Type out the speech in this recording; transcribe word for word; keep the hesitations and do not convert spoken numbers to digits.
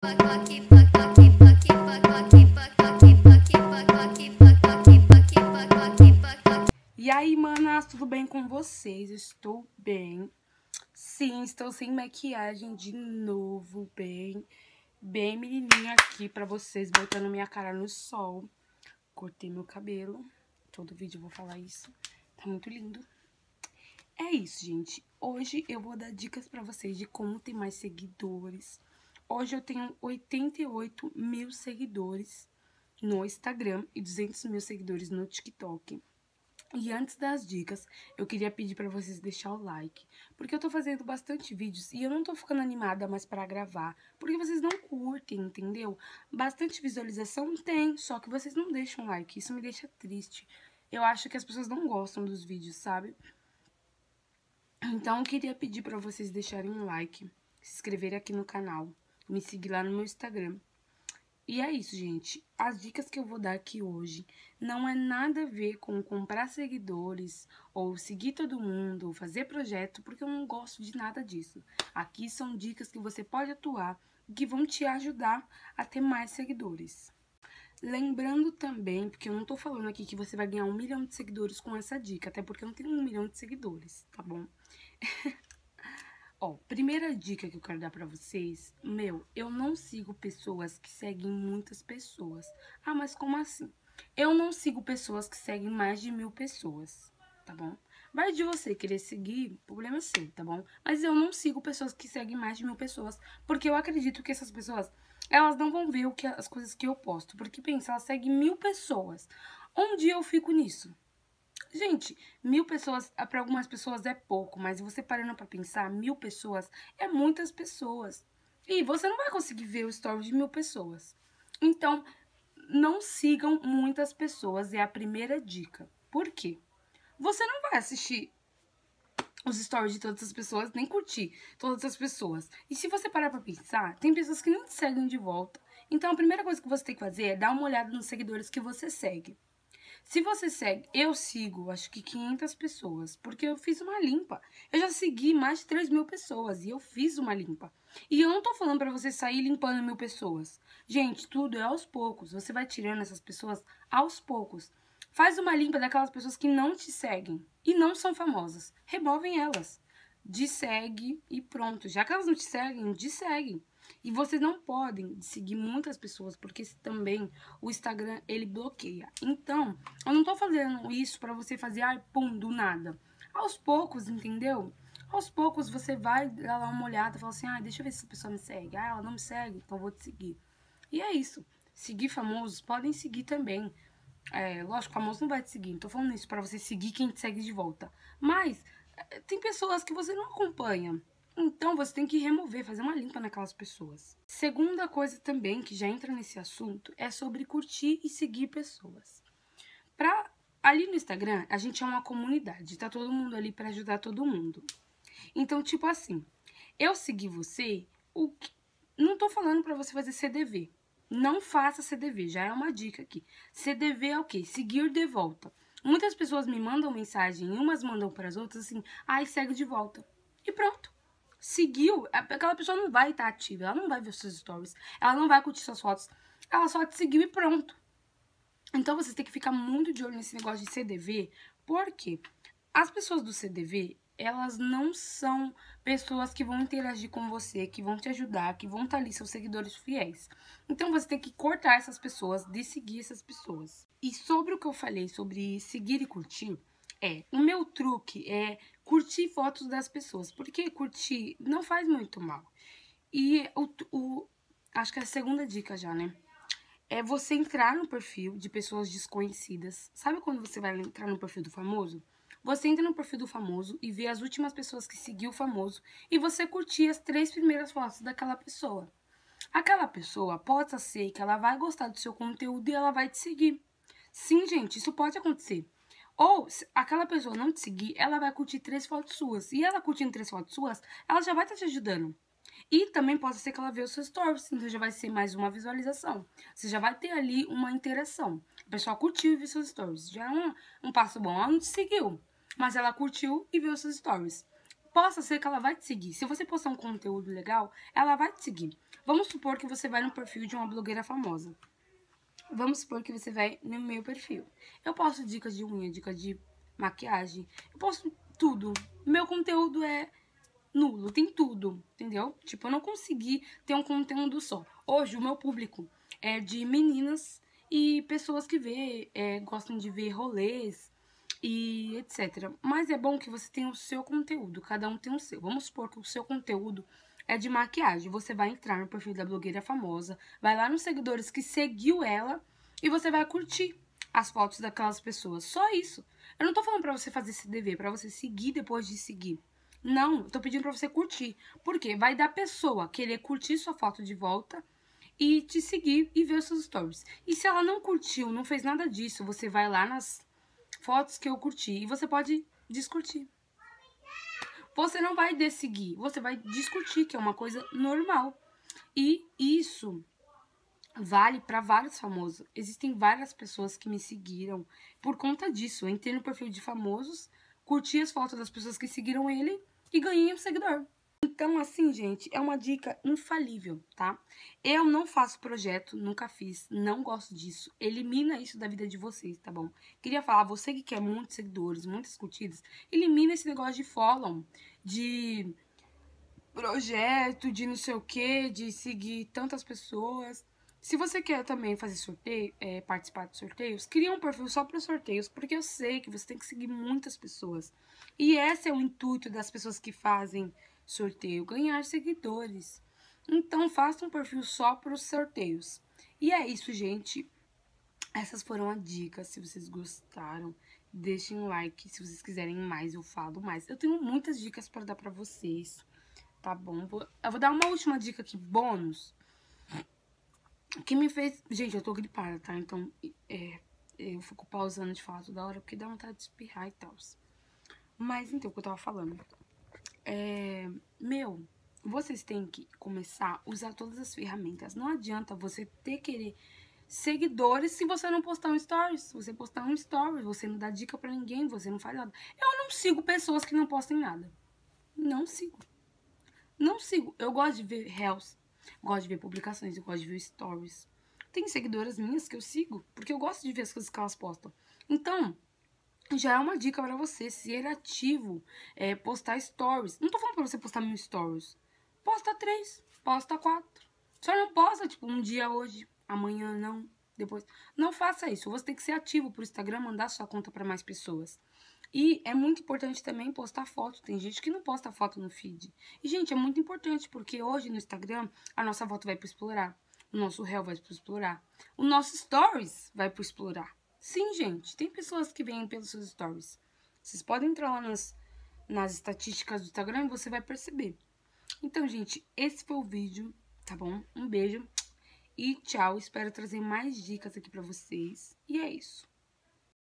E aí, manas, tudo bem com vocês? Estou bem. Sim, estou sem maquiagem de novo, bem, bem menininha aqui pra vocês, botando minha cara no sol. Cortei meu cabelo, todo vídeo eu vou falar isso, tá muito lindo. É isso, gente. Hoje eu vou dar dicas pra vocês de como ter mais seguidores. Hoje eu tenho oitenta e oito mil seguidores no Instagram e duzentos mil seguidores no TikTok. E antes das dicas, eu queria pedir pra vocês deixar o like, porque eu tô fazendo bastante vídeos e eu não tô ficando animada mais pra gravar, porque vocês não curtem, entendeu? Bastante visualização tem, só que vocês não deixam like, isso me deixa triste. Eu acho que as pessoas não gostam dos vídeos, sabe? Então eu queria pedir pra vocês deixarem um like, se inscreverem aqui no canal, me seguir lá no meu Instagram. E é isso, gente. As dicas que eu vou dar aqui hoje não é nada a ver com comprar seguidores, ou seguir todo mundo, ou fazer projeto, porque eu não gosto de nada disso. Aqui são dicas que você pode atuar e que vão te ajudar a ter mais seguidores. Lembrando também, porque eu não tô falando aqui que você vai ganhar um milhão de seguidores com essa dica, até porque eu não tenho um milhão de seguidores, tá bom? Ó, primeira dica que eu quero dar pra vocês, meu, eu não sigo pessoas que seguem muitas pessoas. Ah, mas como assim? Eu não sigo pessoas que seguem mais de mil pessoas, tá bom? Vai de você querer seguir, o problema é seu, tá bom? Mas eu não sigo pessoas que seguem mais de mil pessoas, porque eu acredito que essas pessoas, elas não vão ver o que, as coisas que eu posto. Porque, pensa, elas seguem mil pessoas. Um dia eu fico nisso. Gente, mil pessoas, para algumas pessoas é pouco, mas você parando pra pensar, mil pessoas é muitas pessoas. E você não vai conseguir ver o story de mil pessoas. Então, não sigam muitas pessoas, é a primeira dica. Por quê? Você não vai assistir os stories de todas as pessoas, nem curtir todas as pessoas. E se você parar pra pensar, tem pessoas que nem te seguem de volta. Então, a primeira coisa que você tem que fazer é dar uma olhada nos seguidores que você segue. Se você segue, eu sigo, acho que quinhentas pessoas, porque eu fiz uma limpa. Eu já segui mais de três mil pessoas e eu fiz uma limpa. E eu não tô falando pra você sair limpando mil pessoas. Gente, tudo é aos poucos. Você vai tirando essas pessoas aos poucos. Faz uma limpa daquelas pessoas que não te seguem e não são famosas. Removem elas. Dessegue e pronto. Já que elas não te seguem, desseguem. E vocês não podem seguir muitas pessoas, porque também o Instagram, ele bloqueia. Então, eu não tô fazendo isso pra você fazer, ai, pum, do nada. Aos poucos, entendeu? Aos poucos você vai dar lá uma olhada e fala assim, ai, deixa eu ver se essa pessoa me segue. Ah, ela não me segue, então eu vou te seguir. E é isso. Seguir famosos, podem seguir também. É, lógico, famoso não vai te seguir. Não tô falando isso pra você seguir quem te segue de volta. Mas, tem pessoas que você não acompanha. Então, você tem que remover, fazer uma limpa naquelas pessoas. Segunda coisa também, que já entra nesse assunto, é sobre curtir e seguir pessoas. Pra, ali no Instagram, a gente é uma comunidade, tá todo mundo ali pra ajudar todo mundo. Então, tipo assim, eu segui você, o que, não tô falando pra você fazer C D V. Não faça C D V, já é uma dica aqui. C D V é o quê? Seguir de volta. Muitas pessoas me mandam mensagem, umas mandam para as outras assim, ai, segue de volta. E pronto. Seguiu, aquela pessoa não vai estar ativa, ela não vai ver os seus stories, ela não vai curtir suas fotos, ela só te seguiu e pronto. Então vocês têm que ficar muito de olho nesse negócio de C D V, porque as pessoas do C D V, elas não são pessoas que vão interagir com você, que vão te ajudar, que vão estar ali, seus seguidores fiéis. Então você tem que cortar essas pessoas, de seguir essas pessoas. E sobre o que eu falei, sobre seguir e curtir, é, o meu truque é curtir fotos das pessoas, porque curtir não faz muito mal. E o, o acho que é a segunda dica já, né? É você entrar no perfil de pessoas desconhecidas. Sabe quando você vai entrar no perfil do famoso? Você entra no perfil do famoso e vê as últimas pessoas que seguiu o famoso e você curtir as três primeiras fotos daquela pessoa. Aquela pessoa pode ser que ela vai gostar do seu conteúdo e ela vai te seguir. Sim, gente, isso pode acontecer. Ou, se aquela pessoa não te seguir, ela vai curtir três fotos suas. E ela curtindo três fotos suas, ela já vai estar te ajudando. E também pode ser que ela veja os seus stories, então já vai ser mais uma visualização. Você já vai ter ali uma interação. A pessoa curtiu e viu seus stories. Já é um, um passo bom. Ela não te seguiu, mas ela curtiu e viu seus stories. possa ser que ela vai te seguir. Se você postar um conteúdo legal, ela vai te seguir. Vamos supor que você vai no perfil de uma blogueira famosa. Vamos supor que você vai no meu perfil. Eu posto dicas de unha, dicas de maquiagem. Eu posto tudo. Meu conteúdo é nulo, tem tudo, entendeu? Tipo, eu não consegui ter um conteúdo só. Hoje, o meu público é de meninas e pessoas que vê, é, gostam de ver rolês e etcétera. Mas é bom que você tenha o seu conteúdo, cada um tem o seu. Vamos supor que o seu conteúdo é de maquiagem. Você vai entrar no perfil da blogueira famosa, vai lá nos seguidores que seguiu ela e você vai curtir as fotos daquelas pessoas. Só isso. Eu não tô falando pra você fazer esse dever, pra você seguir depois de seguir. Não, eu tô pedindo pra você curtir. Por quê? Vai dar pessoa querer curtir sua foto de volta e te seguir e ver os seus stories. E se ela não curtiu, não fez nada disso, você vai lá nas fotos que eu curti e você pode descurtir. Você não vai desseguir, você vai descurtir, que é uma coisa normal. E isso vale para vários famosos. Existem várias pessoas que me seguiram por conta disso. Eu entrei no perfil de famosos, curti as fotos das pessoas que seguiram ele e ganhei um seguidor. Então, assim, gente, é uma dica infalível, tá? Eu não faço projeto, nunca fiz, não gosto disso. Elimina isso da vida de vocês, tá bom? Queria falar, você que quer muitos seguidores, muitas curtidas, elimina esse negócio de follow, de projeto, de não sei o que, de seguir tantas pessoas. Se você quer também fazer sorteio, é, participar de sorteios, cria um perfil só para sorteios, porque eu sei que você tem que seguir muitas pessoas. E esse é o intuito das pessoas que fazem sorteio, ganhar seguidores. Então, faça um perfil só para os sorteios. E é isso, gente. Essas foram as dicas. Se vocês gostaram, deixem um like. Se vocês quiserem mais, eu falo mais. Eu tenho muitas dicas para dar para vocês, tá bom? Eu vou dar uma última dica aqui, bônus, que me fez... Gente, eu tô gripada, tá? Então, é, eu fico pausando de falar toda hora, porque dá vontade de espirrar e tal. Mas, então, o que eu tava falando... É, meu, vocês têm que começar a usar todas as ferramentas. Não adianta você ter querer seguidores se você não postar um stories. Se você postar um stories, você não dá dica pra ninguém, você não faz nada. Eu não sigo pessoas que não postem nada. Não sigo. Não sigo. Eu gosto de ver reels, gosto de ver publicações, eu gosto de ver stories. Tem seguidoras minhas que eu sigo, porque eu gosto de ver as coisas que elas postam. Então... já é uma dica pra você ser ativo, é, postar stories. Não tô falando pra você postar mil stories. Posta três, posta quatro. Só não posta, tipo, um dia hoje, amanhã não, depois. Não faça isso. Você tem que ser ativo pro Instagram, mandar sua conta pra mais pessoas. E é muito importante também postar foto. Tem gente que não posta foto no feed. E, gente, é muito importante, porque hoje no Instagram, a nossa foto vai pro explorar. O nosso reel vai pro explorar. O nosso stories vai pro explorar. Sim, gente, tem pessoas que vêm pelos seus stories. Vocês podem entrar lá nas, nas estatísticas do Instagram e você vai perceber. Então, gente, esse foi o vídeo, tá bom? Um beijo e tchau. Espero trazer mais dicas aqui pra vocês. E é isso.